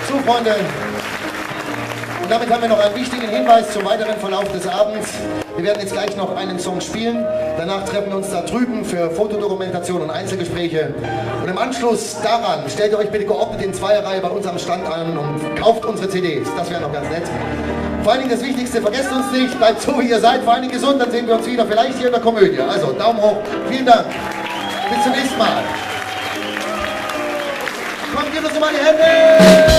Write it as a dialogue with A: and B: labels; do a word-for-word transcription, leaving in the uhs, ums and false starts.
A: So, Freunde. Und damit haben wir noch einen wichtigen Hinweis zum weiteren Verlauf des Abends. Wir werden jetzt gleich noch einen Song spielen. Danach treffen wir uns da drüben für Fotodokumentation und Einzelgespräche. Und im Anschluss daran stellt ihr euch bitte geordnet in Zweierreihe bei uns am Stand an und kauft unsere C Ds. Das wäre noch ganz nett. Vor allen Dingen das Wichtigste, vergesst uns nicht, bleibt so wie ihr seid, vor allen Dingen gesund, dann sehen wir uns wieder, vielleicht hier in der Komödie. Also Daumen hoch, vielen Dank. Bis zum nächsten Mal. Kommt, gebt uns mal die Hände!